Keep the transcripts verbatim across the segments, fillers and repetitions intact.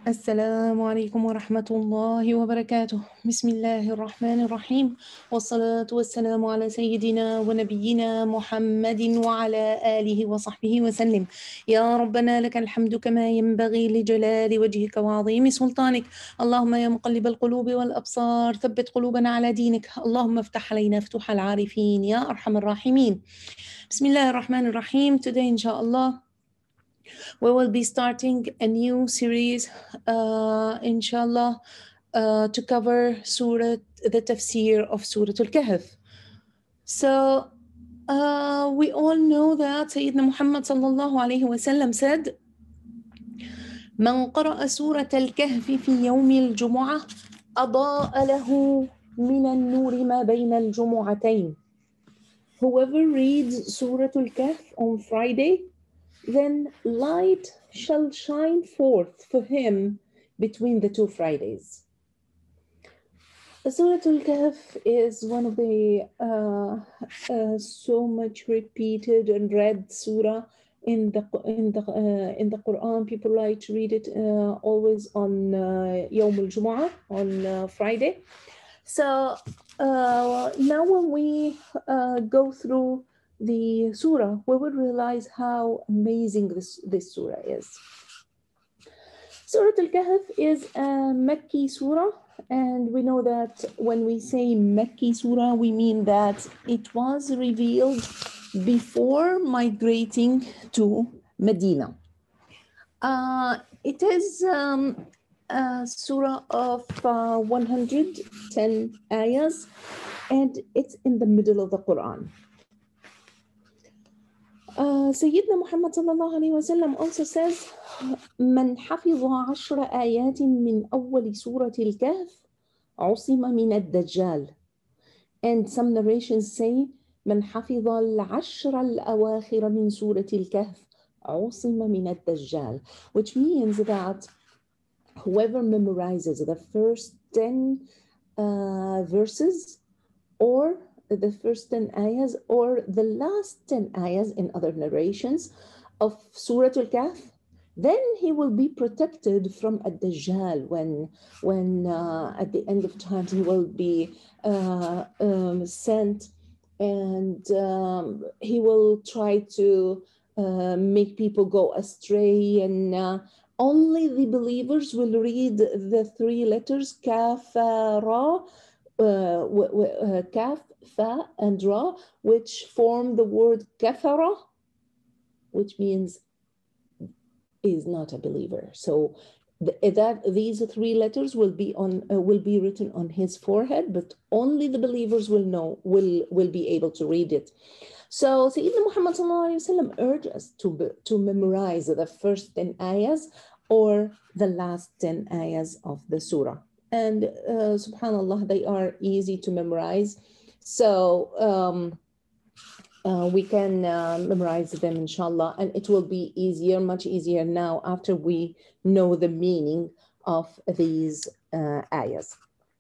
السلام عليكم ورحمة الله وبركاته. بسم الله الرحمن الرحيم، والصلاة والسلام على سيدنا ونبينا محمد وعلى آله وصحبه وسلم. يا ربنا لك الحمد كما ينبغي لجلال وجهك وعظيم سلطانك. اللهم يا مقلب القلوب والأبصار ثبت قلوبنا على دينك. اللهم افتح علينا فتوح العارفين يا أرحم الراحمين. بسم الله الرحمن الرحيم. Today inshallah we will be starting a new series, uh, inshallah, uh, to cover Surah, the tafsir of Surah Al-Kahf. So uh, we all know that Sayyidina Muhammad sallallahu alayhi wa sallam said, من قرأ سورة الكهف في يوم الجمعة أضاء له من النور ما بين الجمعتين. Whoever reads Surah Al-Kahf on Friday, then light shall shine forth for him between the two Fridays. Surah Al-Kahf is one of the uh, uh, so much repeated and read surah in the in the uh, in the Quran. People like to read it uh, always on uh, Yawm al-Jumu'ah, on uh, Friday. So uh, now when we uh, go through the surah, we will realize how amazing this, this surah is. Surah Al-Kahf is a Makki surah, and we know that when we say Makki surah, we mean that it was revealed before migrating to Medina. Uh, it is um, a surah of uh, one hundred ten ayahs, and it's in the middle of the Quran. Uh, Sayyidina Muhammad sallallahu alayhi wa sallam also says, من حفظ عشر آيات من أول سورة الكهف عصم من الدجال. And some narrations say, من حفظ العشر الأواخر من سورة الكهف عصم من الدجال, which means that whoever memorizes the first ten uh, verses or the first ten ayahs or the last ten ayahs in other narrations of Surah Al-Kahf, then he will be protected from Ad-Dajjal when, when uh, at the end of time he will be uh, um, sent, and um, he will try to uh, make people go astray, and uh, only the believers will read the three letters Kaf, Ra, uh, uh, Kaf, Fa, and Ra, which form the word Kafara, which means is not a believer. So the, that these three letters will be on uh, will be written on his forehead, but only the believers will know will will be able to read it. So Sayyidina Muhammad sallallahu alaihi wasallam urged us to to memorize the first ten ayahs or the last ten ayahs of the surah. And uh, subhanallah, they are easy to memorize. So um, uh, we can uh, memorize them, inshallah, and it will be easier, much easier now after we know the meaning of these uh, ayahs.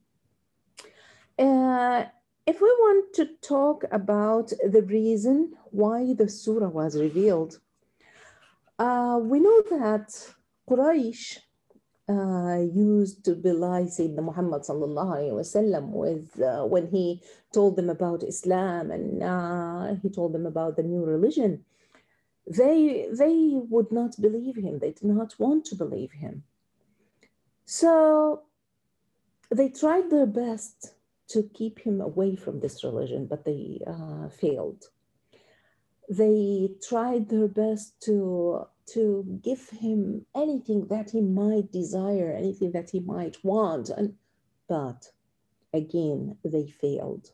Uh, if we want to talk about the reason why the surah was revealed, uh, we know that Quraysh Uh, used to belie Sayyidina Muhammad sallallahu alayhi wa sallam with uh, when he told them about Islam and uh, he told them about the new religion. They they would not believe him. They did not want to believe him. So they tried their best to keep him away from this religion, but they uh, failed. They tried their best to to give him anything that he might desire, anything that he might want, and but again they failed.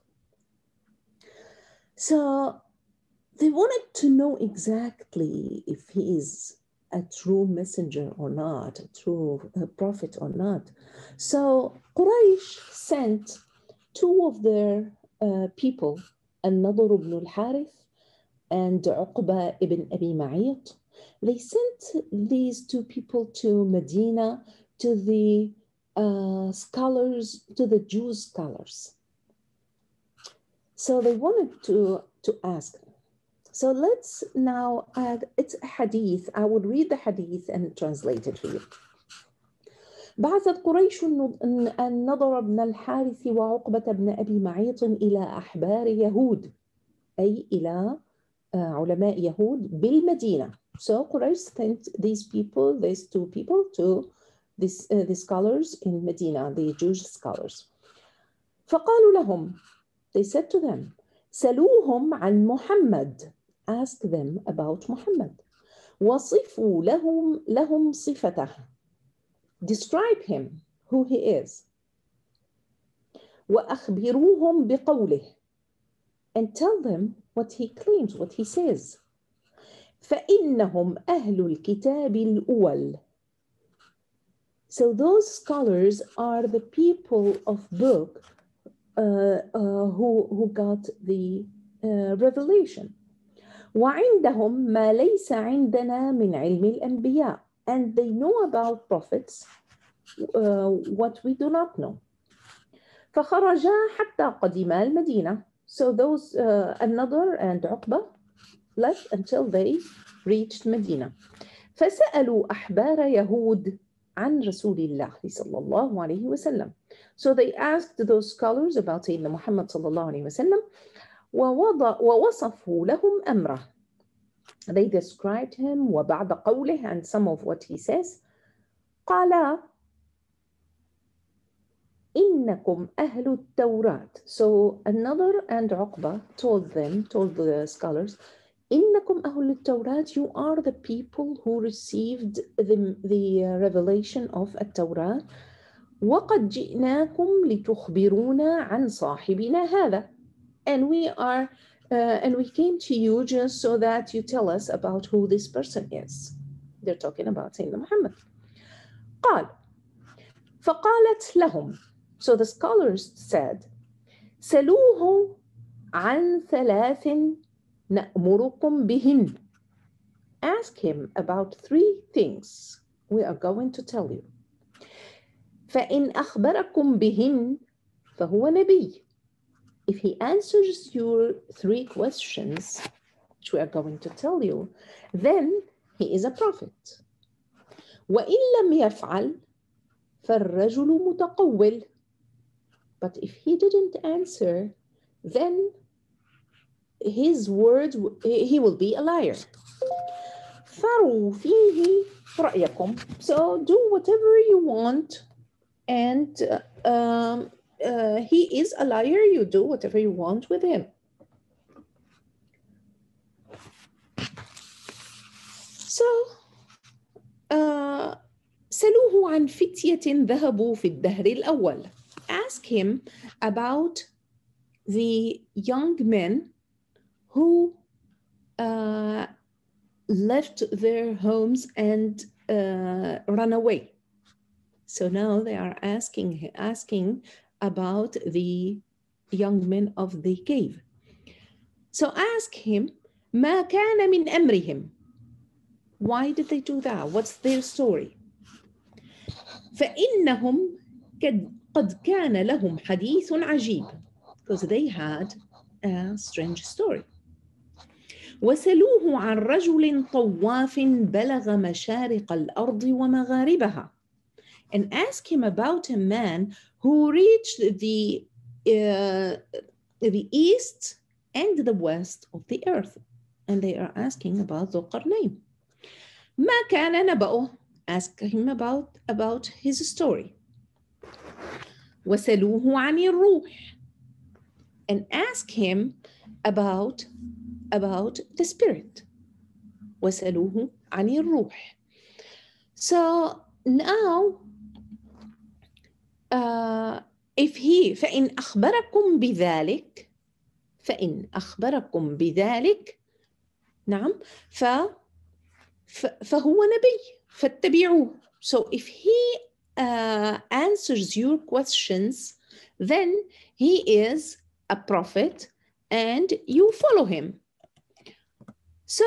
So they wanted to know exactly if he is a true messenger or not, a true uh, prophet or not. So Quraysh sent two of their uh, people, An-Nadr ibn al-Harith and Uqba ibn Abi Ma'ayt. They sent these two people to Medina, to the uh, scholars, to the Jewish scholars. So they wanted to, to ask them. So let's now add, it's a hadith. I would read the hadith and translate it for you. بعثت قريش النضر بن الحارث وعقبة بن أبي معيط إلى أحبار يهود، أي إلى علماء يهود بالمدينة. So Quraysh sent these people, these two people, to this, uh, the scholars in Medina, the Jewish scholars. فقالوا لهم, they said to them, سلوهم عن محمد, ask them about Muhammad. وصفوا لهم لهم صفته, describe him, who he is. وأخبروهم بقوله, and tell them what he claims, what he says. فإنهم أهل الكتاب الأول. So those scholars are the people of book uh, uh, who, who got the uh, revelation. وعندهم ما ليس عندنا من علم الأنبياء. And they know about prophets uh, what we do not know. فخرجا حتى قدما المدينة. So those uh, An-Nadr and Uqba left until they reached Medina. فسألوا أحبار يهود عن رسول الله صلى الله عليه وسلم. So they asked those scholars about Sayyidina Muhammad صلى الله عليه وسلم ووضع ووصفوا لهم أمره. They described him وبعد قوله, and some of what he says. قال إنكم أهل التوراة. So An-Nadr and Uqba told them, told the scholars, إنكم أهل التوراة, you are the people who received the, the revelation of التوراة. وقد جئناكم لتخبرونا عن صاحبنا هذا. And we are, uh, and we came to you just so that you tell us about who this person is. They're talking about Sayyidina Muhammad. قال فقالت لهم. So the scholars said, سلوه عن ثلاث نأمركم بهن. Ask him about three things we are going to tell you. فإن أخبركم بهن فهو نبي. If he answers your three questions, which we are going to tell you, then he is a prophet. وإن لم يفعل فالرجل متقول. But if he didn't answer, then his words, he will be a liar. فروا فيه رأيكم. So do whatever you want, and uh, um, uh, he is a liar, you do whatever you want with him. So, uh, سألوه عن فتية ذهبوا في الدهر الأول. Ask him about the young men who uh, left their homes and uh, ran away. So now they are asking, asking about the young men of the cave. So ask him, ما كان من أمرهم. Why did they do that? What's their story? فإنهم قد كان لهم حديث عجيب. Because they had a strange story. وسلوه عن رجل طواف بلغ مشارق الأرض ومغاربها. And ask him about a man who reached the, uh, the east and the west of the earth. And they are asking about Dhul Qarnayn. ما كان نبأه. Ask him about, about his story. وسلوه عن الروح. And ask him about, about the spirit. وسلوه عن الروح. So now, uh, if he, فإن أخبركم بذلك, فإن أخبركم بذلك, نعم, ف, ف, فهو نبي, فاتبعوه. So if he uh, answers your questions, then he is a prophet and you follow him. So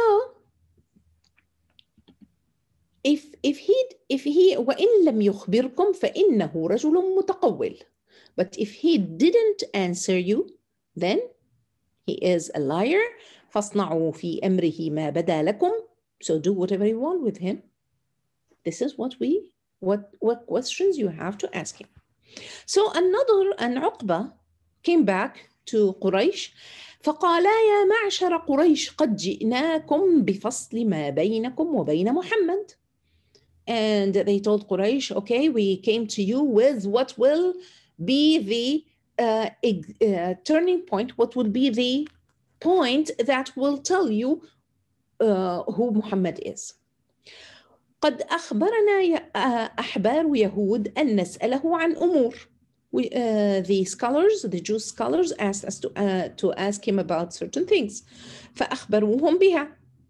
if if he if he وإن لم يخبركم فإنه رجل متقول. But if he didn't answer you, then he is a liar. فاصنعوا في أمره ما بدا لكم. So do whatever you want with him. This is what we what, what questions you have to ask him. So another, and Uqba came back to Quraysh. فقالا يا معشر قريش قد جئناكم بفصل ما بينكم وبين محمد. And they told Quraysh, okay, we came to you with what will be the uh, uh, turning point, what will be the point that will tell you uh, who Muhammad is. قد أخبرنا أحبار يهود أن نسأله عن أمور. We, uh, the scholars, the Jewish scholars asked us to, uh, to ask him about certain things. فأخبروهم بها.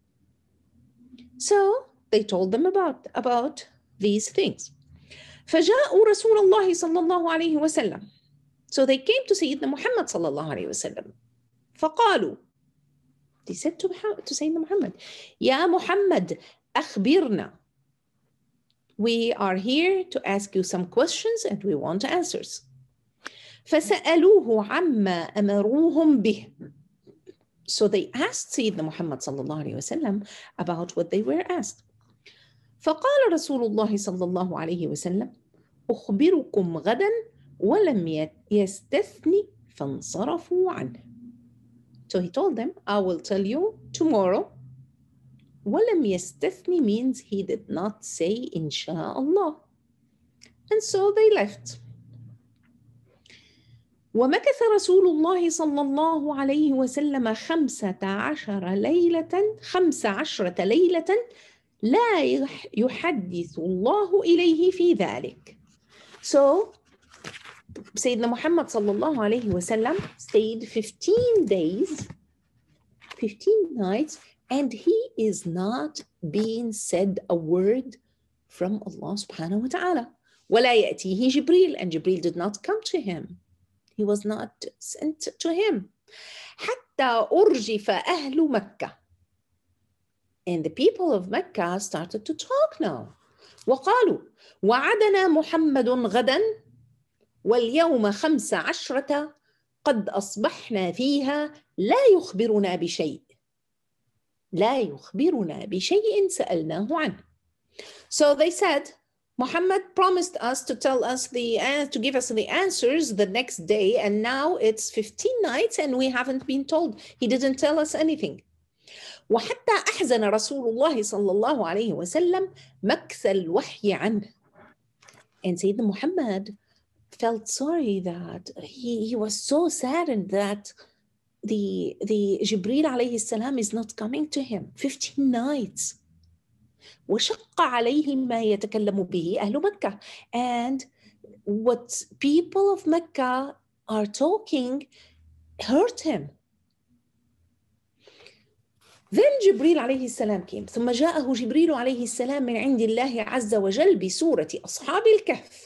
So they told them about, about these things. فجاءوا رسول الله صلى الله عليه وسلم. So they came to Sayyidina Muhammad صلى الله عليه وسلم. فقالوا, they said to, to Sayyidina Muhammad, يا محمد أخبرنا. We are here to ask you some questions and we want answers. فسألوه عما أمروهم به. So they asked Sayyidina Muhammad صلى الله عليه وسلم about what they were asked. فقال رسول الله صلى الله عليه وسلم أخبركم غدا ولم يستثني فانصرفوا عنه. So he told them, I will tell you tomorrow. ولم يستثني means he did not say إن شاء الله. And so they left. ومكث رسول الله صلى الله عليه وسلم خمسة عشر ليلة خمس عشرة ليلة لا يحدث الله إليه في ذلك. So Sayyidina Muhammad صلى الله عليه وسلم stayed fifteen days, fifteen nights, and he is not being said a word from Allah subhanahu wa ta'ala. ولا يأتيه جبريل, and Jibreel did not come to him. He was not sent to him. حتى أرجف أهل مكة. And the people of Mecca started to talk now. وقالوا وعدنا محمد غدا واليوم خمس عشرة قد أصبحنا فيها لا يخبرنا بشيء. لا يخبرنا بشيء سألناه عنه. So they said, Muhammad promised us to tell us the uh, to give us the answers the next day, and now it's fifteen nights and we haven't been told. He didn't tell us anything. وحتى أحزن رسول الله صلى الله عليه وسلم مكث الوحي عنه. And Sayyidina Muhammad felt sorry that he, he was so saddened that the the Jibreel alayhi salam is not coming to him. fifteen nights. وشق عليه ما يتكلم به أهل مكة. And what people of Mecca are talking hurt him. Then Jibreel عليه السلام came. ثم جاءه جبريل عليه السلام من عند الله عز وجل بسورة أصحاب الكهف.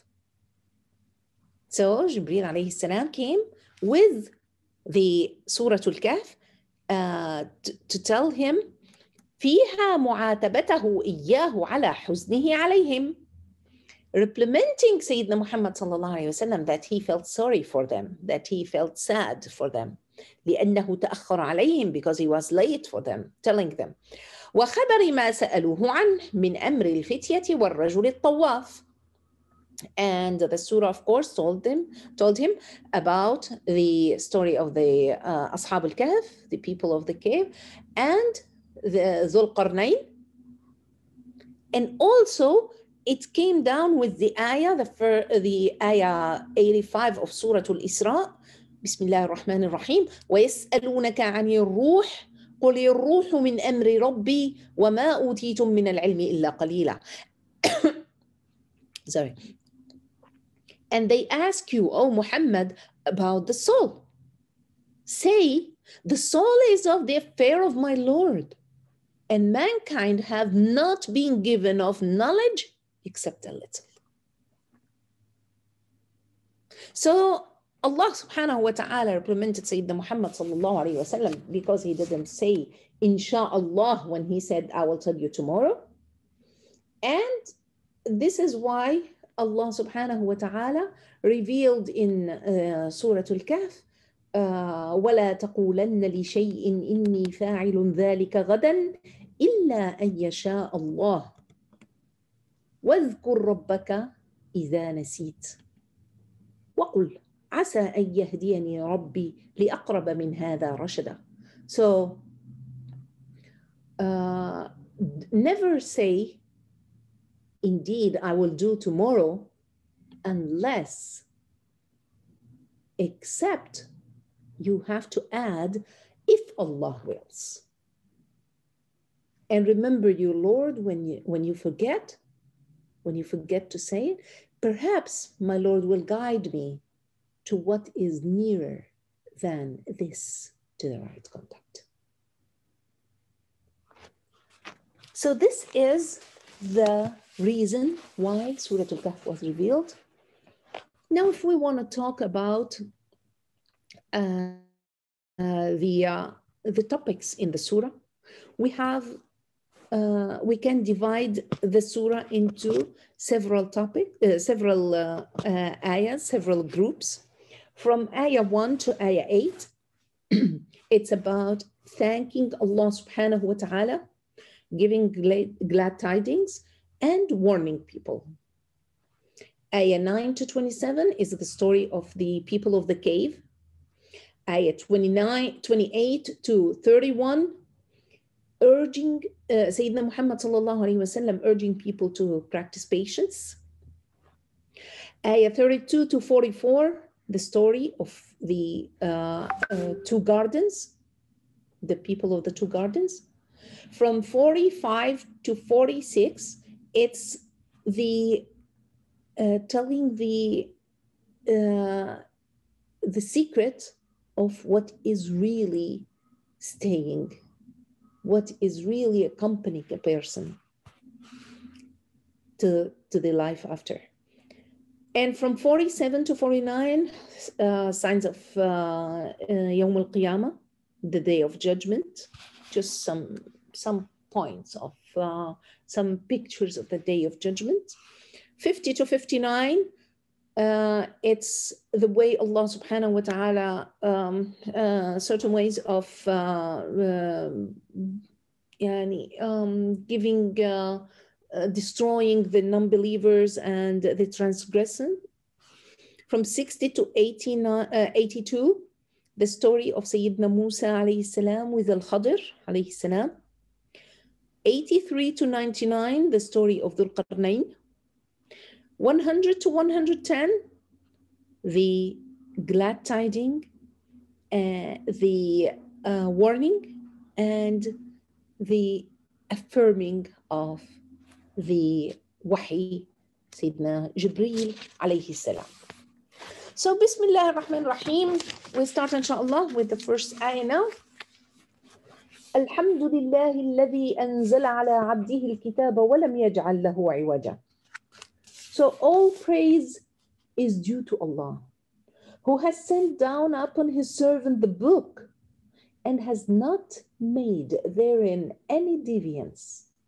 So Jibreel عليه السلام came with the Surah Al-Kahf uh, to, to tell him فيها معاتبته إياه على حزنه عليهم, replementing Sayyidina Muhammad صلى الله عليه وسلم that he felt sorry for them, that he felt sad for them, لأنه تأخر عليهم because he was late for them, telling them وخبر ما سألوه عنه من أمر الفتية والرجل الطواف. And the surah, of course, told them, told him about the story of the uh, Ashab al-Kahf, the people of the cave, and the Dhul Qarnayn. And also, it came down with the ayah, the, the ayah eighty-five of Surah Al-Isra. Bismillah ar-Rahman ar-Rahim. وَيَسْأَلُونَكَ عَنِ الرُّوحِ قُلِ الرُّوحُ مِنْ أَمْرِ رَبِّي وَمَا أُوتِيتُم مِّنَ الْعِلْمِ إِلَّا قَلِيلًا. Sorry. And they ask you, O Muhammad, about the soul. Say, the soul is of the affair of my Lord, and mankind have not been given of knowledge except a little. So Allah subhanahu wa ta'ala reprimanded Sayyidina Muhammad sallallahu alayhi wa sallam because he didn't say insha'Allah when he said, I will tell you tomorrow. And this is why Allah subhanahu wa ta'ala revealed in uh, Surah Al-Kahf, وَلَا تَقُولَنَّ لِشَيْءٍ إِنِّي فَاعِلٌ ذَلِكَ غَدًا إِلَّا أَن يَشَاءَ اللَّهُ. واذكر ربك إذا نسيت وقل عسى أن يهديني ربي لأقرب من هذا رشدا. So uh, never say indeed I will do tomorrow unless, except you have to add if Allah wills. And remember your Lord when you when you forget, when you forget to say it, perhaps my Lord will guide me to what is nearer than this to the right contact. So this is the reason why Surah Al-Kahf was revealed. Now, if we want to talk about uh, uh, the, uh, the topics in the surah, we have Uh, we can divide the surah into several topics, uh, several uh, uh, ayahs, several groups. From ayah one to ayah eight, it's about thanking Allah subhanahu wa ta'ala, giving glad, glad tidings, and warning people. Ayah nine to twenty-seven is the story of the people of the cave. Ayah twenty-nine, twenty-eight to thirty-one, urging uh, Sayyidina Muhammad sallallahu alayhi wa sallam, urging people to practice patience. Ayah thirty-two to forty-four, the story of the uh, uh, two gardens, the people of the two gardens. From forty-five to forty-six, it's the uh, telling the uh, the secret of what is really staying, what is really accompanying a person to, to the life after. And from forty-seven to forty-nine, uh, signs of uh, uh, Yawm al-Qiyamah, the day of judgment, just some, some points of, uh, some pictures of the day of judgment. fifty to fifty-nine, uh, it's the way Allah subhanahu wa ta'ala, um, uh, certain ways of uh, uh, yani, um, giving, uh, uh, destroying the non-believers and the transgression. From sixty to eighty-two, the story of Sayyidina Musa alayhi salam with Al-Khadir alayhi salam. eighty-three to ninety-nine, the story of Dhul Qarnayn. one hundred to one hundred ten, the glad tiding, uh, the uh, warning, and the affirming of the wahi, Sayyidina Jibreel alayhi salam. So, Bismillah ar-Rahman ar-Rahim, we start inshallah with the first ayah now. Alhamdulillahi alladhi anzala ala abdihi al-kitaba wa lam yaj'al lahu 'iwaja. So all praise is due to Allah, who has sent down upon his servant the book and has not made therein any deviance.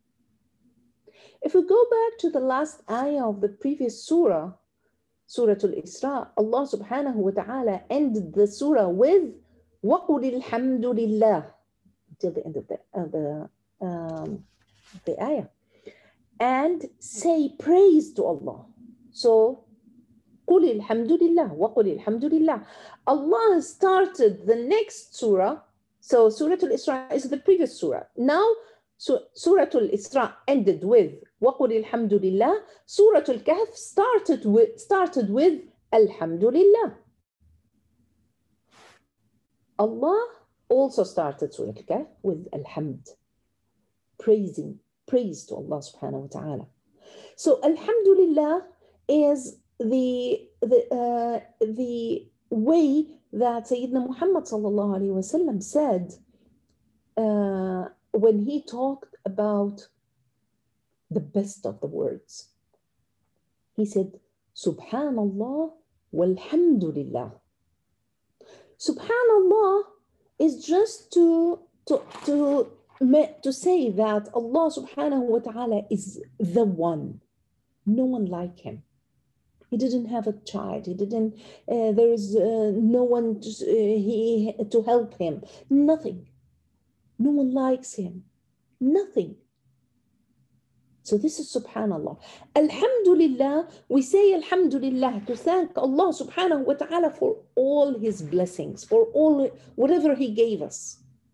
If we go back to the last ayah of the previous surah, Surah Al-Isra, Allah subhanahu wa ta'ala ended the surah with وَقُلِ الْحَمْدُ لِلَّهِ until the end of the, uh, the, um, the ayah. And say praise to Allah. So, قُلِ الْحَمْدُ لِلَّهِ وَقُلِ الْحَمْدُ لِلَّهِ. Allah started the next surah. So, Surah Al-Isra is the previous surah. Now, so, Surah Al-Isra ended with وَقُلِ الْحَمْدُ لِلَّهِ. Surah Al-Kahf started with, started with Alhamdulillah. Allah also started Surah Al-Kahf with Alhamd, praising, praise to Allah subhanahu wa ta'ala. So Alhamdulillah is the, the, uh, the way that Sayyidina Muhammad sallallahu alayhi wa sallam said uh, when he talked about the best of the words. He said, Subhanallah walhamdulillah. Subhanallah is just to, to, to, to say that Allah subhanahu wa ta'ala is the one. No one like him. He didn't have a child. He didn't, uh, there is uh, no one to, uh, he, to help him. Nothing. No one likes him. Nothing. So this is subhanallah. Alhamdulillah, we say alhamdulillah to thank Allah subhanahu wa ta'ala for all his blessings, for all whatever he gave us.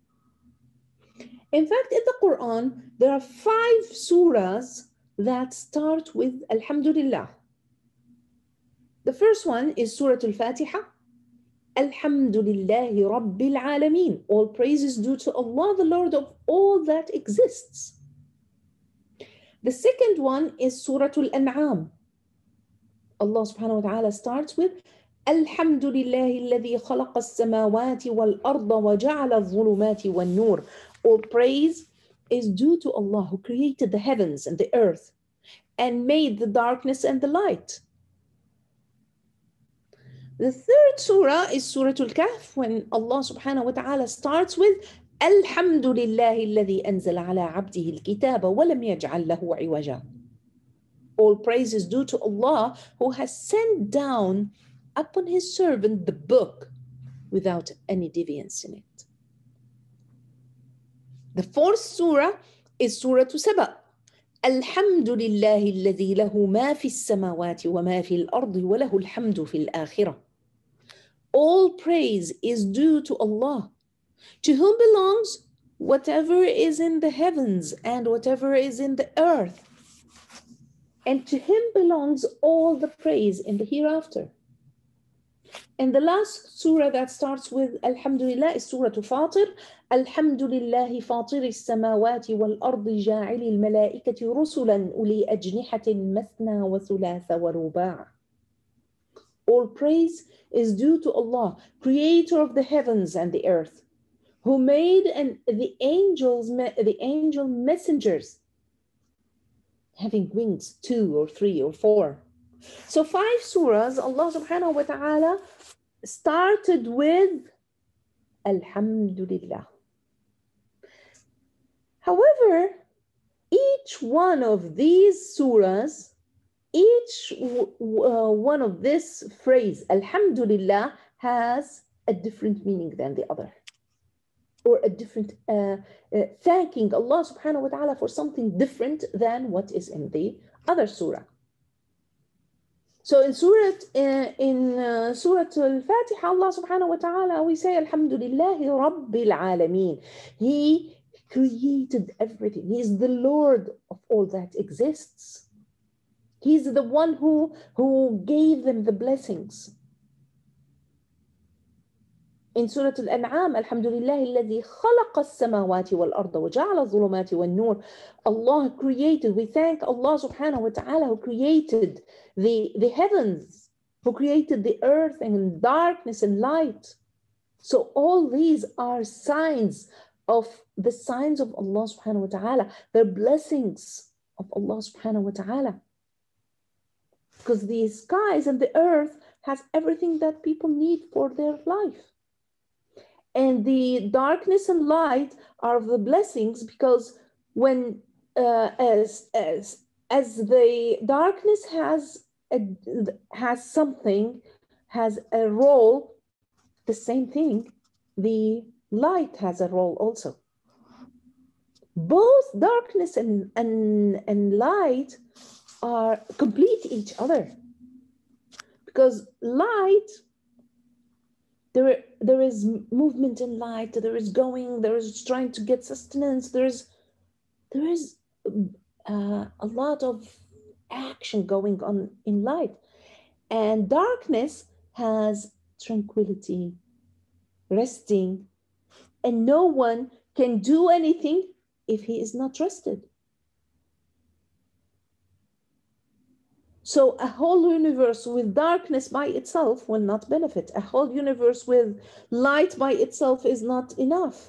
In fact, in the Quran, there are five surahs that start with alhamdulillah. The first one is Surah Al-Fatiha. Alhamdulillahi Rabbil Alameen. All praise is due to Allah, the Lord of all that exists. The second one is Surah Al-An'am. Allah subhanahu wa ta'ala starts with Alhamdulillahi alladhi khalaqa as-samawati wal-arda wa ja'ala adh-dhulumati wan-nur. All praise is due to Allah who created the heavens and the earth and made the darkness and the light. The third surah is Surah Al-Kahf, when Allah subhanahu wa ta'ala starts with Alhamdulillahi alladhi anzala ala abdihi al-kitaba wa lam yaj'al lahu iwaja. All praise is due to Allah who has sent down upon his servant the book without any deviance in it. The fourth surah is Surah Saba. Alhamdulillahi alladhi lahu ma fi as-samawati wa ma fi al-ardi wa lahu al-hamdu fi al-akhirah. All praise is due to Allah, to whom belongs whatever is in the heavens and whatever is in the earth. And to him belongs all the praise in the hereafter. And the last surah that starts with Alhamdulillah is Surah Fatir. Alhamdulillahi fatiri as-samawati wal-ardi ja'ili al-malaikati rusulan uli ajnihatin mathna wa thulatha wa ruba'. All praise is due to Allah, creator of the heavens and the earth, who made and the angels, the angel messengers having wings, two or three or four. So five surahs, Allah subhanahu wa ta'ala started with Alhamdulillah. However, each one of these surahs, each uh, one of this phrase, Alhamdulillah, has a different meaning than the other, or a different uh, uh, thanking Allah subhanahu wa ta'ala for something different than what is in the other surah. So in Surah, uh, in uh, Surah Al-Fatiha, Allah subhanahu wa ta'ala, we say Alhamdulillahi Rabbil Alameen. He created everything. He is the Lord of all that exists. He's the one who, who gave them the blessings. In Surah Al-An'am, Alhamdulillahi alladhi khalaqa as-samawati wal-arda wa ja'ala adh-dhulumati wan-nur. Allah created, we thank Allah subhanahu wa ta'ala who created the, the heavens, who created the earth and darkness and light. So all these are signs of the signs of Allah subhanahu wa ta'ala, the blessings of Allah subhanahu wa ta'ala. Because the skies and the earth has everything that people need for their life. And the darkness and light are the blessings, because when uh, as as as the darkness has a, has something, has a role, the same thing, the light has a role also. Both darkness and and, and light are complete each other, because light, there, there is movement in light, there is going, there is trying to get sustenance, there is, there is uh, a lot of action going on in light. And darkness has tranquility, resting, and no one can do anything if he is not rested. So a whole universe with darkness by itself will not benefit. A whole universe with light by itself is not enough.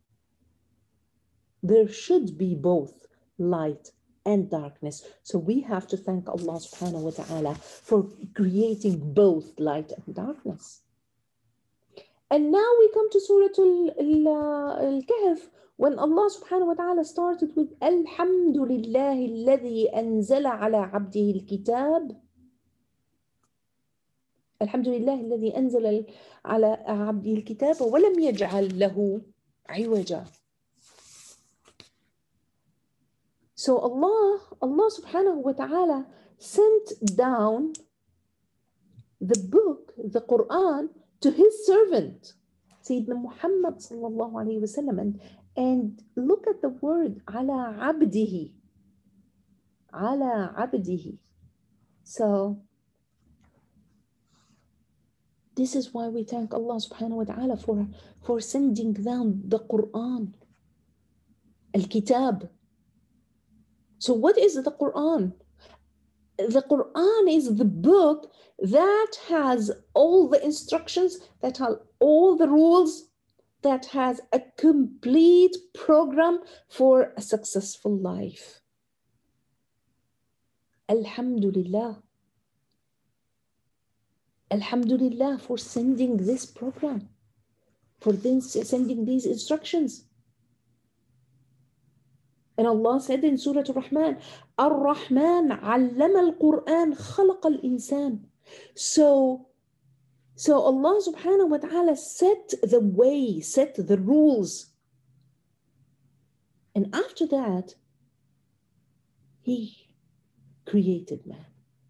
There should be both light and darkness. So we have to thank Allah subhanahu wa ta'ala for creating both light and darkness. And now we come to Surah Al-Kahf, when Allah subhanahu wa ta'ala started with Alhamdulillahi alladhi anzala ala abdihi al-kitab. Alhamdulillahi alladhi anzala ala abdihi al-kitab wa lam yaj'al lahu iwaja. So Allah, Allah subhanahu wa ta'ala sent down the book, the Quran, to his servant, Sayyidina Muhammad sallallahu alayhi wa sallam. And, and look at the word, ala abdihi. Ala abdihi. So, this is why we thank Allah subhanahu wa ta'ala for, for sending down the Quran, al-kitab. So what is the Quran? The Quran is the book that has all the instructions, that has all the rules, that has a complete program for a successful life. Alhamdulillah. Alhamdulillah for sending this program, for this, sending these instructions. And Allah said in Surah Ar-Rahman, Ar-Rahman allama al-Quran khalaqa al-insan. So, so Allah subhanahu wa ta'ala set the way, set the rules. And after that, He created man.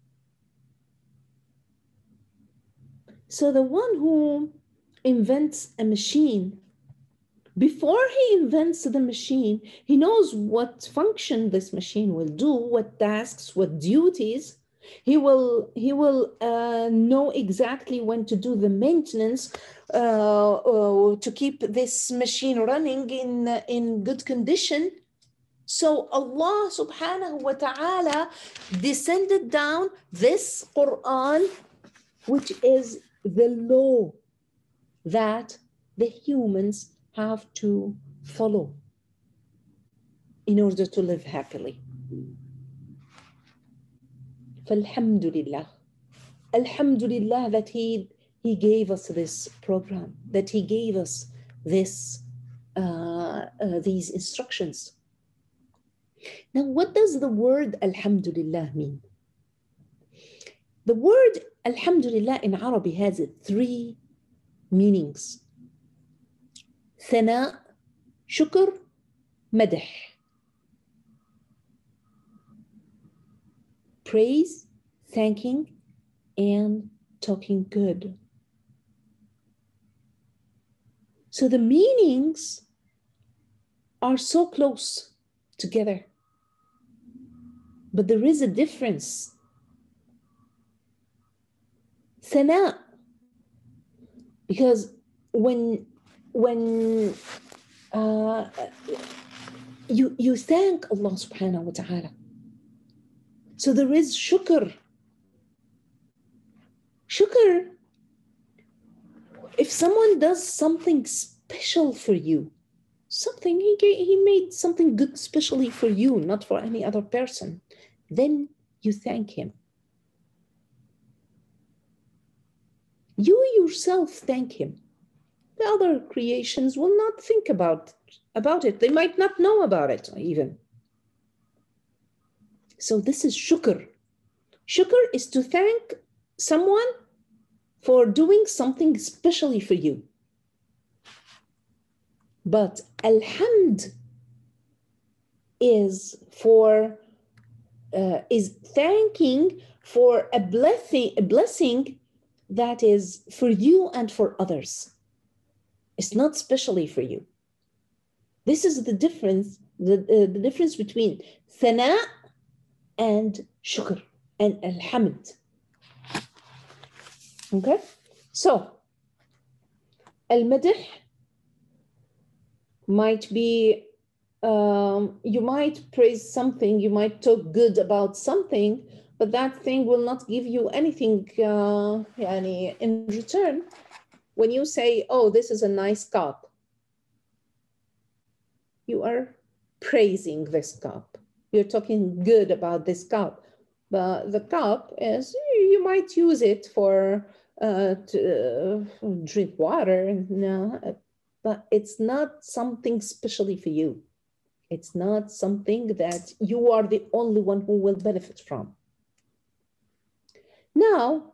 So the one who invents a machine, before he invents the machine, he knows what function this machine will do, what tasks, what duties. He will, he will uh, know exactly when to do the maintenance uh, uh, to keep this machine running in, uh, in good condition. So Allah subhanahu wa ta'ala descended down this Quran, which is the law that the humans have to follow in order to live happily. Falhamdulillah. Alhamdulillah that he, he gave us this program, that He gave us this, uh, uh, these instructions. Now, what does the word Alhamdulillah mean? The word Alhamdulillah in Arabic has three meanings. ثناء, شكر, مدح. Praise, thanking, and talking good. So the meanings are so close together, but there is a difference. ثناء, because when when uh, you you thank Allah subhanahu wa ta'ala, so there is shukr. Shukr, if someone does something special for you, something he gave, he made something good specially for you, not for any other person, then you thank him. You yourself thank him. The other creations will not think about, about it. They might not know about it even. So this is shukr. Shukr is to thank someone for doing something specially for you. But alhamd is for uh, is thanking for a blessing, a blessing that is for you and for others. It's not specially for you. This is the difference, the, uh, the difference between thana and shukr and alhamd. Okay, so al-madh might be, um, you might praise something, you might talk good about something, but that thing will not give you anything uh, yani in return. When you say, oh, this is a nice cup, you are praising this cup. You're talking good about this cup. But the cup is, you might use it for uh, to uh, drink water, no, but it's not something specially for you. It's not something that you are the only one who will benefit from. Now,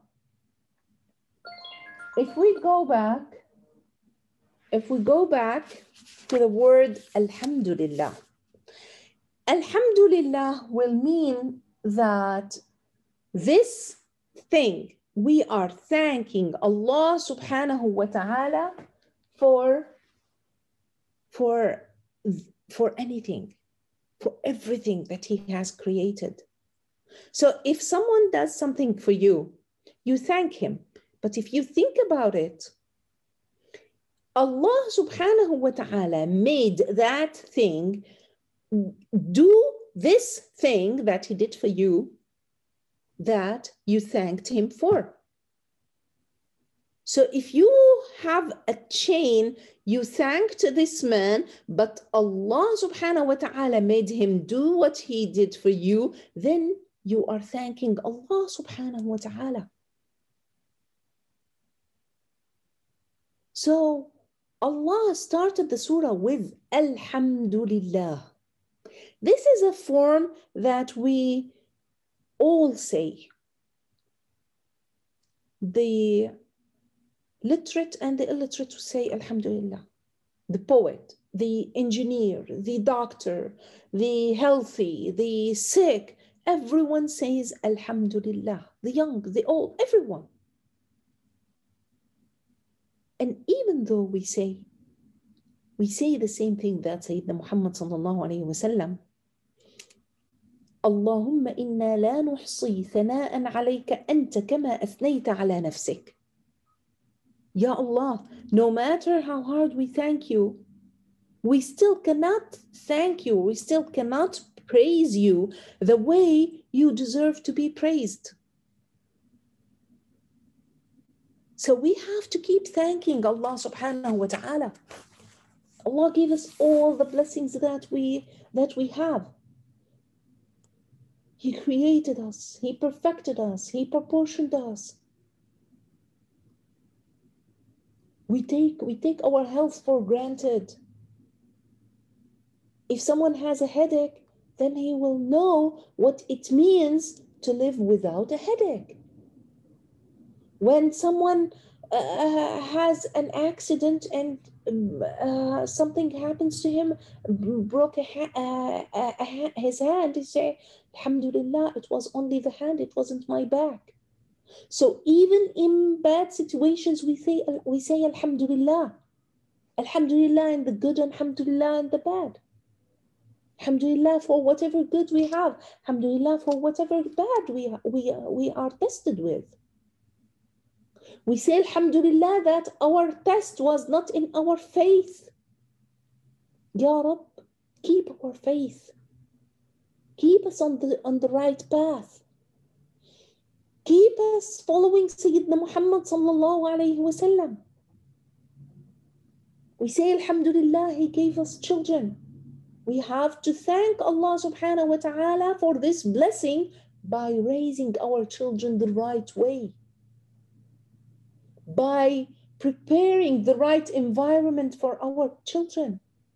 if we go back, if we go back to the word Alhamdulillah, Alhamdulillah will mean that this thing we are thanking Allah subhanahu wa ta'ala for, for, for anything, for everything that He has created. So if someone does something for you, you thank him. But if you think about it, Allah subhanahu wa ta'ala made that thing do this thing that He did for you that you thanked Him for. So if you have a chain, you thanked this man, but Allah subhanahu wa ta'ala made him do what he did for you, then you are thanking Allah subhanahu wa ta'ala. So Allah started the surah with Alhamdulillah. This is a form that we all say. The literate and the illiterate say Alhamdulillah. The poet, the engineer, the doctor, the healthy, the sick, everyone says Alhamdulillah. The young, the old, everyone. And even though we say, we say the same thing that Sayyidina Muhammad sallallahu alayhi wa sallam, Allahumma inna la nuhsi thana'an alayka anta kama athnayta ala nafsik. Ya Allah, no matter how hard we thank you, we still cannot thank you, we still cannot praise you the way you deserve to be praised. So we have to keep thanking Allah subhanahu wa ta'ala. Allah gave us all the blessings that we, that we have. He created us, He perfected us, He proportioned us. We take, we take our health for granted. If someone has a headache, then he will know what it means to live without a headache. When someone uh, has an accident and uh, something happens to him, broke a ha uh, a, a ha his hand, he say, Alhamdulillah, it was only the hand, it wasn't my back. So even in bad situations, we say, we say Alhamdulillah. Alhamdulillah in the good, Alhamdulillah in the bad. Alhamdulillah for whatever good we have. Alhamdulillah for whatever bad we, we, we are tested with. We say Alhamdulillah that our test was not in our faith. Ya Rab, keep our faith. Keep us on the, on the right path. Keep us following Sayyidina Muhammad sallallahu alayhi wa sallam. We say Alhamdulillah, He gave us children. We have to thank Allah subhanahu wa ta'ala for this blessing by raising our children the right way, by preparing the right environment for our children,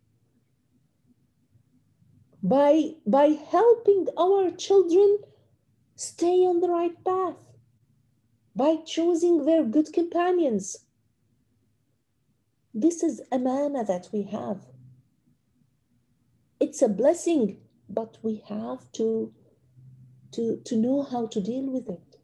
by, by helping our children stay on the right path, by choosing their good companions. This is amana that we have. It's a blessing, but we have to, to, to know how to deal with it.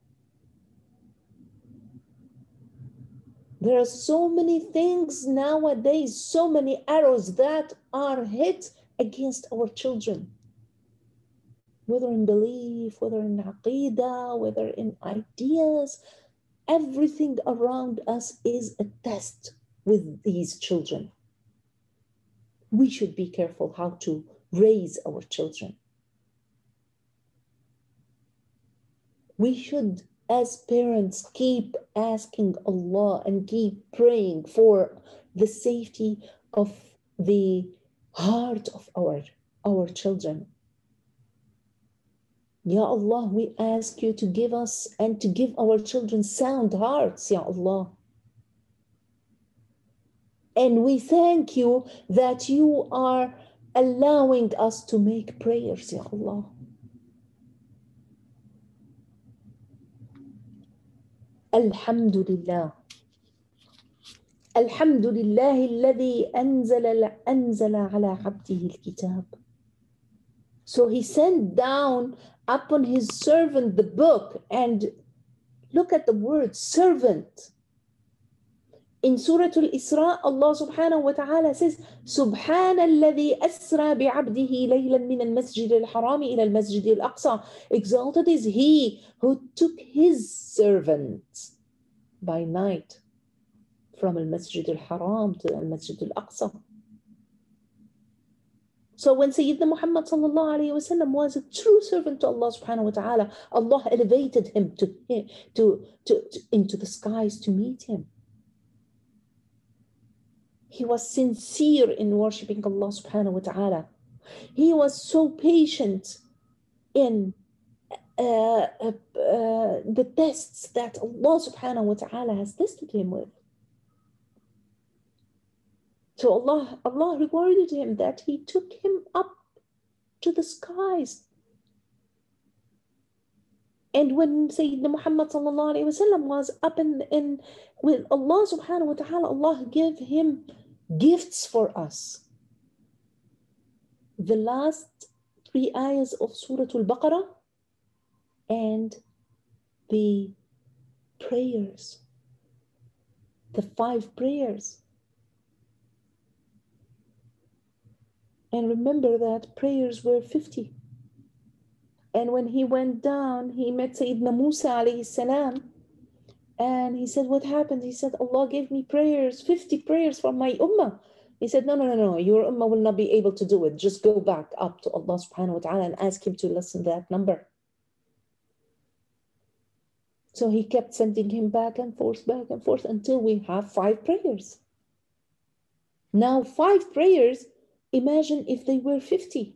There are so many things nowadays, so many arrows that are hit against our children, whether in belief, whether in aqidah, whether in ideas. Everything around us is a test with these children. We should be careful how to raise our children. We should, as parents, keep asking Allah and keep praying for the safety of the heart of our, our children. Ya Allah, we ask you to give us and to give our children sound hearts, Ya Allah. And we thank you that you are allowing us to make prayers, Ya Allah. Alhamdulillah. Alhamdulillah alladhi anzala anzala ala abdihi al-kitab. So he sent down upon his servant the book, and look at the word servant. In Surah Al-Isra, Allah subhanahu wa ta'ala says, سبحان الذي أسرى بعبده ليلا من المسجد الحرام إلى المسجد الأقصى. Exalted is he who took his servant by night from al-Masjid al-Haram to al-Masjid al-Aqsa. So when Sayyidina Muhammad sallallahu alayhi wa sallam was a true servant to Allah subhanahu wa ta'ala, Allah elevated him to, to, to, to into the skies to meet him. He was sincere in worshipping Allah subhanahu wa ta'ala. He was so patient in uh, uh, uh, the tests that Allah subhanahu wa ta'ala has tested him with. So Allah, Allah rewarded him that he took him up to the skies. And when Sayyidina Muhammad sallallahu alayhi wa sallam was up in, in with Allah subhanahu wa ta'ala, Allah gave him gifts for us. The last three ayahs of Surah Al-Baqarah and the prayers, the five prayers. And remember that prayers were fifty. And when he went down, he met Sayyidina Musa alayhi salam. And he said, what happened? He said, Allah gave me prayers, fifty prayers for my ummah. He said, no, no, no, no, your ummah will not be able to do it. Just go back up to Allah subhanahu wa ta'ala and ask him to listen to that number. So he kept sending him back and forth, back and forth until we have five prayers. Now five prayers, imagine if they were fifty.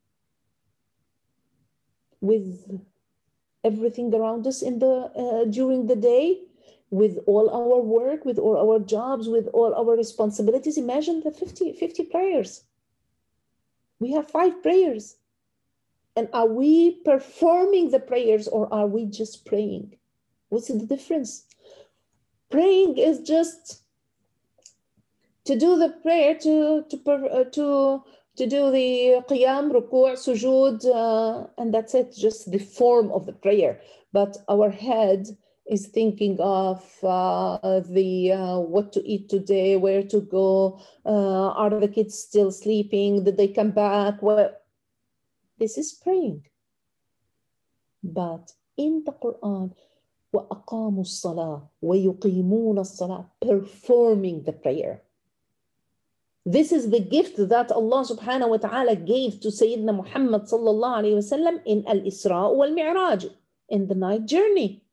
With everything around us in the uh, during the day, with all our work, with all our jobs, with all our responsibilities. Imagine the fifty, fifty prayers. We have five prayers. And are we performing the prayers or are we just praying? What's the difference? Praying is just to do the prayer, to, to, uh, to, to do the qiyam, ruku', sujood, uh, and that's it, just the form of the prayer. But our head is thinking of uh, the uh, what to eat today, where to go, uh, are the kids still sleeping, did they come back? Well, this is praying. But in the Quran, وَأَقَامُوا الصَّلَاةِ وَيُقِيمُونَ الصَّلَاةِ, performing the prayer. This is the gift that Allah subhanahu wa ta'ala gave to Sayyidina Muhammad sallallahu alayhi wa sallam in Al-Isra wal-Mi'raj, in the night journey.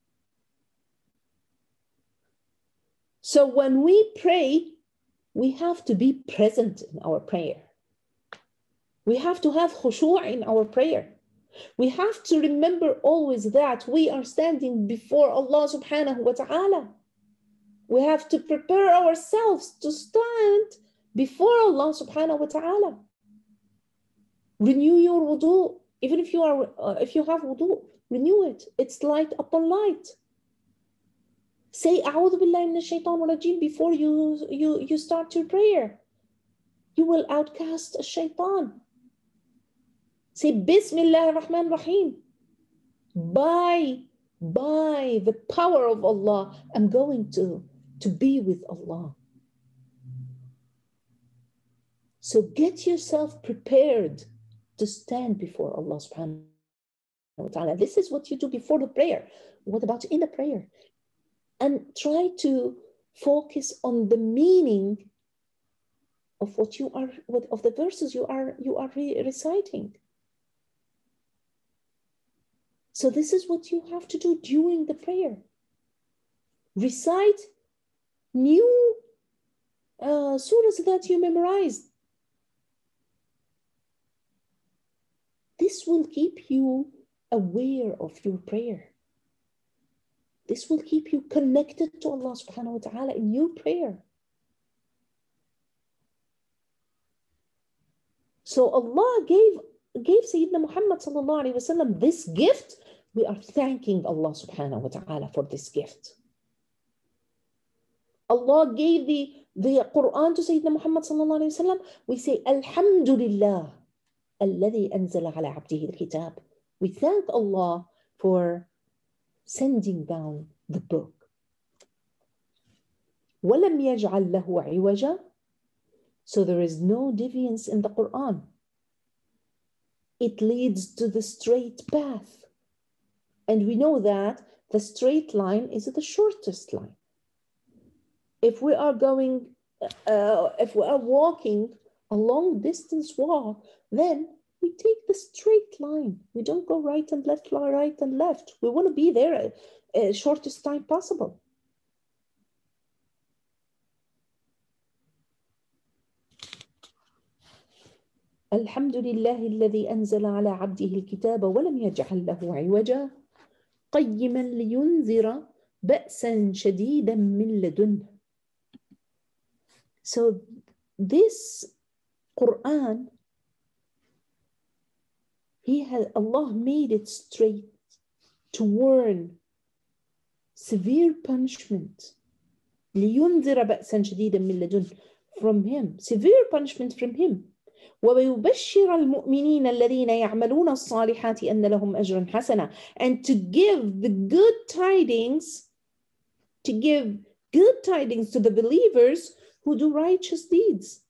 So when we pray, we have to be present in our prayer. We have to have khushu' in our prayer. We have to remember always that we are standing before Allah subhanahu wa ta'ala. We have to prepare ourselves to stand before Allah subhanahu wa ta'ala. Renew your wudu. Even if you are, uh, if you have wudu, renew it. It's light upon light. Say A'udhu billahi minash shaitan rajim before you, you, you start your prayer. You will outcast a shaitan. Say Bismillah ar-Rahman ar-Rahim. By, by the power of Allah, I'm going to, to be with Allah. So get yourself prepared to stand before Allah subhanahu wa ta'ala. This is what you do before the prayer. What about in the prayer? And try to focus on the meaning of what you are, of the verses you are, you are re reciting. So this is what you have to do during the prayer. Recite new uh, surahs that you memorized. This will keep you aware of your prayer. This will keep you connected to Allah subhanahu wa ta'ala in your prayer. So Allah gave, gave Sayyidina Muhammad sallallahu alayhi wa sallam this gift. We are thanking Allah subhanahu wa ta'ala for this gift. Allah gave the, the Quran to Sayyidina Muhammad sallallahu alayhi wa sallam. We say, Alhamdulillah. الذي أنزل على عبده الكتاب. We thank Allah for sending down the book. وَلَمْ يَجْعَلْ لَهُ عِوَجًا. So there is no deviance in the Quran. It leads to the straight path. And we know that the straight line is the shortest line. If we are going, uh, if we are walking a long distance walk, then we take the straight line. We don't go right and left, right and left. We want to be there at uh, shortest time possible. الحمد لله الذي أنزل على عبده الكتاب ولم يجعل له عوجا قيما لينذر بأسا شديدا من لدنه. So this Quran, he has, Allah made it straight to warn severe punishment. لينذر بأسا شديدا من لدنه, from him, severe punishment from him. وَيُبَشِّرَ الْمُؤْمِنِينَ الَّذِينَ يَعْمَلُونَ الصَّالِحَاتِ أَنَّ لَهُمْ أَجْرًا حَسَنًا, and to give the good tidings, to give good tidings to the believers who do righteous deeds,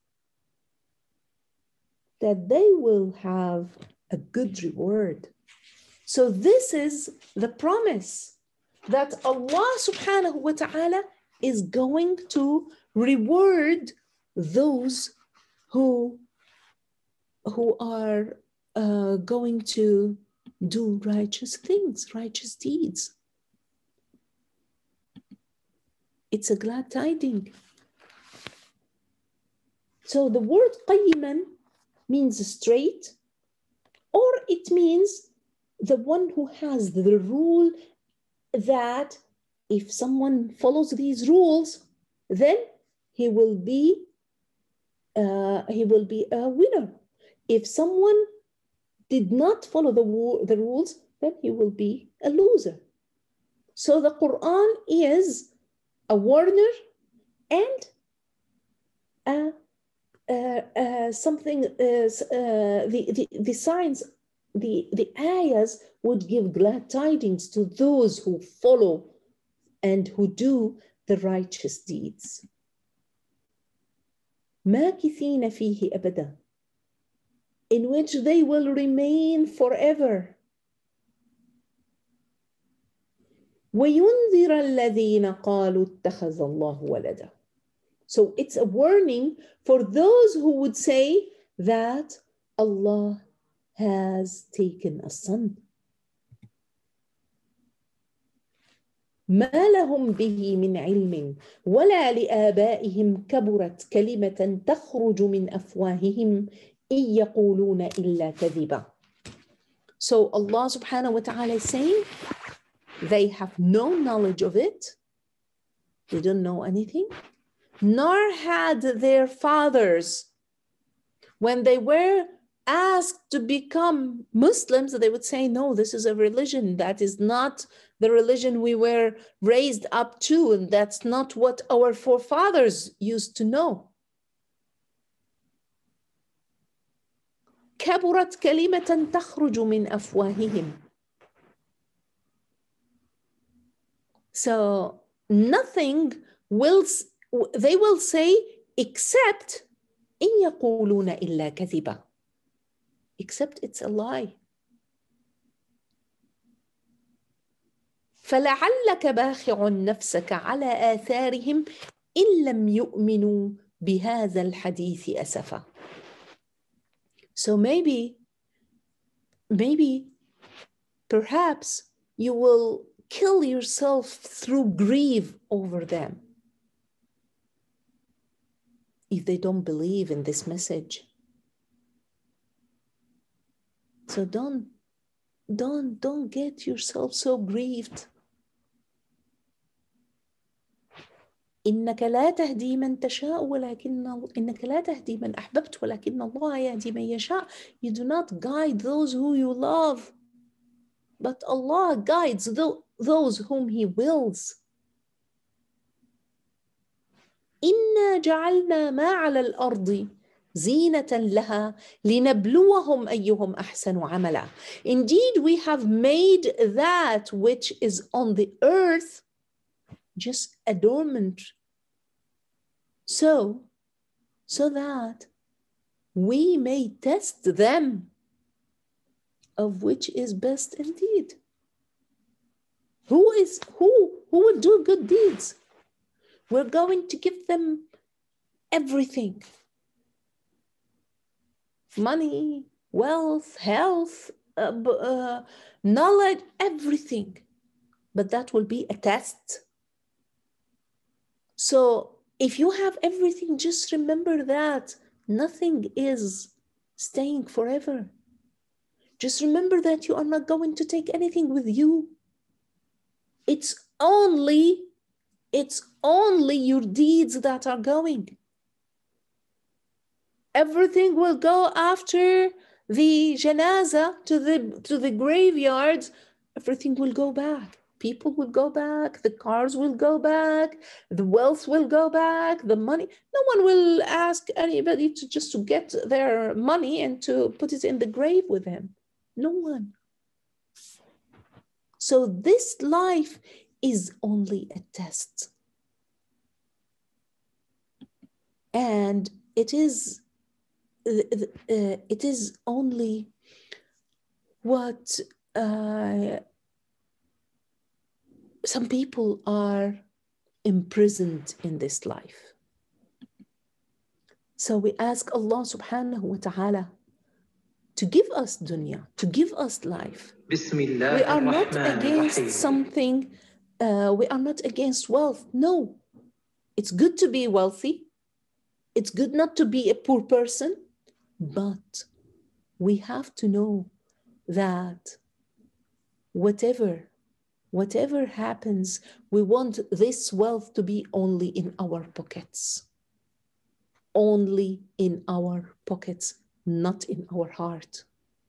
that they will have a good reward. So this is the promise that Allah subhanahu wa ta'ala is going to reward those who who are uh, going to do righteous things, righteous deeds. It's a glad tiding. So the word qayyiman means straight, or it means the one who has the rule that if someone follows these rules, then he will be uh, he will be a winner. If someone did not follow the, the rules, then he will be a loser. So the Quran is a warner and a, a, a something, is, uh, the, the, the signs, the, the ayahs would give glad tidings to those who follow and who do the righteous deeds. ماكثين فيه أبدا, in which they will remain forever. وَيُنذِرَ الَّذِينَ قَالُوا اتَّخَذَ اللَّهُ وَلَدًا. So it's a warning for those who would say that Allah has taken a son. ما لهم به من علم ولا لآبائهم كبرت كلمة تخرج من أفواههم إن يقولون إلا كذبا. So Allah subhanahu wa ta'ala is saying they have no knowledge of it. They don't know anything. Nor had their fathers, when they were asked to become Muslims, they would say, no, this is a religion that is not the religion we were raised up to, and that's not what our forefathers used to know. كبرت كلمة تخرج من أفواههم. So nothing will, they will say except إن يقولون إلا كذبا, except it's a lie. فلعلك باخع نفسك على آثارهم إن لم يؤمنوا بهذا الحديث أسفا. So maybe, maybe, perhaps you will kill yourself through grief over them if they don't believe in this message. So don't, don't, don't get yourself so grieved. إنك لا تهدي من تشاء ولكن إنك لا تهدي من أحببت ولكن الله يهدي من يشاء. You do not guide those who you love, but Allah guides those whom He wills. إنا جعلنا ما على الأرض زينة لها لنبلوهم أيهم أحسن عملا. Indeed, we have made that which is on the earth just adornment, so so that we may test them of which is best indeed. Who is who who will do good deeds? We're going to give them everything. Money, wealth, health, uh, uh, knowledge, everything. But that will be a test. So if you have everything, just remember that nothing is staying forever. Just remember that you are not going to take anything with you. It's only, it's only your deeds that are going. Everything will go after the janazah to the, to the graveyards. Everything will go back. People will go back. The cars will go back. The wealth will go back. The money. No one will ask anybody to just to get their money and to put it in the grave with him. No one. So this life is only a test. And it is, uh, it is only what uh, some people are imprisoned in this life. So we ask Allah subhanahu wa ta'ala to give us dunya, to give us life. We are not against something, uh, we are not against wealth. No, it's good to be wealthy. It's good not to be a poor person, but we have to know that whatever Whatever happens, we want this wealth to be only in our pockets. Only in our pockets, not in our heart.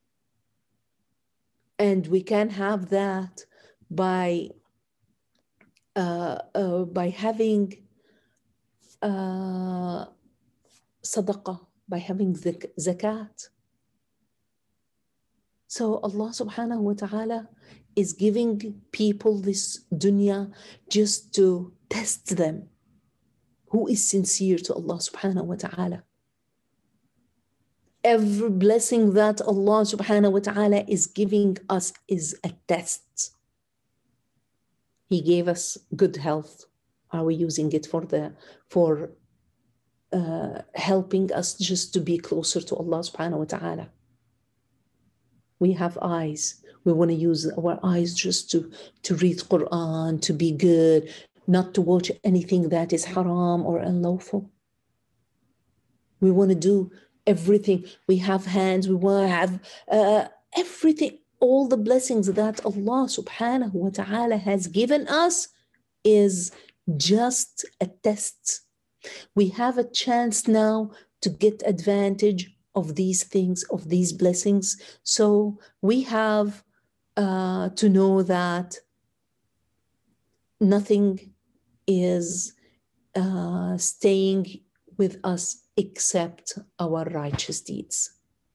And we can have that by, uh, uh, by having uh, sadaqah, by having zak- zakat. So Allah subhanahu wa ta'ala is giving people this dunya just to test them. Who is sincere to Allah subhanahu wa ta'ala? Every blessing that Allah subhanahu wa ta'ala is giving us is a test. He gave us good health. Are we using it for the for uh, helping us just to be closer to Allah subhanahu wa ta'ala? We have eyes. We want to use our eyes just to, to read Quran, to be good, not to watch anything that is haram or unlawful. We want to do everything. We have hands. We want to have uh, everything. All the blessings that Allah subhanahu wa ta'ala has given us is just a test. We have a chance now to get advantage of these things, of these blessings. So we have uh, to know that nothing is uh, staying with us except our righteous deeds.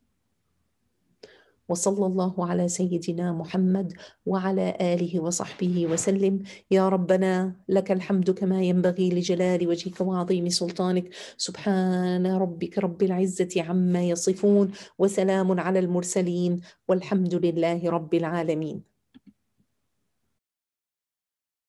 وصلى الله على سيدنا محمد وعلى آله وصحبه وسلم. يا ربنا لك الحمد كما ينبغي لجلال وجهك وعظيم سلطانك. سبحان ربك رب العزة عما يصفون وسلام على المرسلين والحمد لله رب العالمين.